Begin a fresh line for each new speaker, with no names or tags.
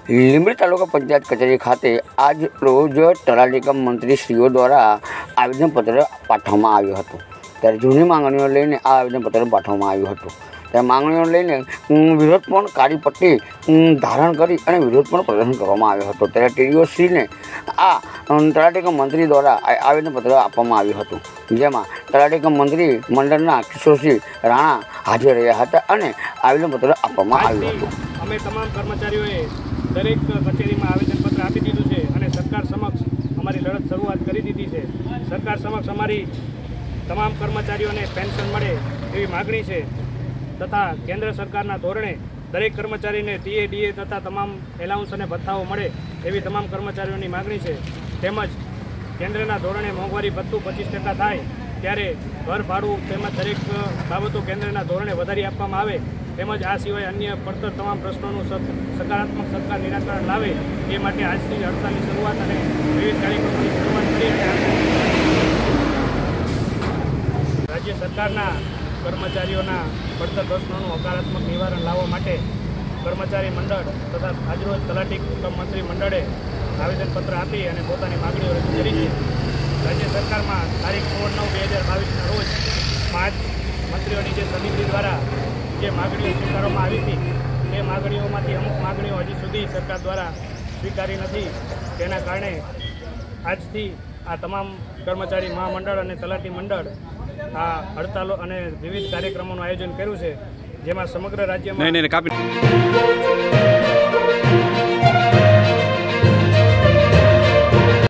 લીંબડી તાલુકા પંચાયત કચેરી ખાતે આજ રોજ તલાટી કમ મંત્રીશ્રીઓ દ્વારા આવેદનપત્ર પાઠવવામાં આવ્યું હતું। ત્યારે જૂની માંગણીઓ લઈને આ આવેદનપત્ર પાઠવવામાં આવ્યું હતું। ત્યારે માંગણીઓ લઈને વિરોધ પણ કાળી પટ્ટી ધારણ કરી અને વિરોધ પણ પ્રદર્શન કરવામાં આવ્યો હતો। ત્યારે ટીડીઓશ્રીને આ તલાટી કમ મંત્રી દ્વારા આવેદનપત્ર આપવામાં આવ્યું હતું, જેમાં તલાટી કમ મંત્રી મંડળના કિશોરસિંહ રાણા હાજર રહ્યા હતા અને આવેદનપત્ર આપવામાં આવ્યું હતું।
અમે તમામ કર્મચારીઓએ દરેક કચેરીમાં આવેદનપત્ર આપી દીધું છે અને સરકાર સમક્ષ અમારી લડત શરૂઆત કરી દીધી છે। સરકાર સમક્ષ અમારી તમામ કર્મચારીઓને પેન્શન મળે એવી માગણી છે તથા કેન્દ્ર સરકારના ધોરણે દરેક કર્મચારીને ટીએ ડીએ તથા તમામ એલાઉન્સ અને ભથ્થાઓ મળે એવી તમામ કર્મચારીઓની માગણી છે। તેમજ કેન્દ્રના ધોરણે મોંઘવારી ભથ્થું 25% થાય ત્યારે ઘર ભાડું તેમજ દરેક બાબતો કેન્દ્રના ધોરણે વધારી આપવામાં આવે તેમજ આ સિવાય અન્ય પડતર તમામ પ્રશ્નોનું સકારાત્મક સરકાર નિરાકરણ લાવે એ માટે આજથી હડતાલની શરૂઆત અને વિવિધ કાર્યક્રમોની શરૂઆત કરી અને રાજ્ય સરકારના કર્મચારીઓના પડતર પ્રશ્નોનું હકારાત્મક નિવારણ લાવવા માટે કર્મચારી મંડળ તથા આજરોજ તલાટી કમ મંત્રી મંડળે આવેદનપત્ર આપી અને પોતાની માગણીઓ રજૂ કરી છે। રાજ્ય સરકારમાં તારીખ 16/9/2022ના રોજ 5 મંત્રીઓની જે સમિતિ દ્વારા જે માગણીઓ સ્વીકારવામાં આવી હતી તે માગણીઓમાંથી અમુક માગણીઓ હજી સુધી સરકાર દ્વારા સ્વીકારી નથી। તેના કારણે આજથી આ તમામ કર્મચારી મહામંડળ અને તલાટી મંડળ આ હડતાલો અને વિવિધ કાર્યક્રમોનું આયોજન કર્યું છે, જેમાં સમગ્ર રાજ્યમાં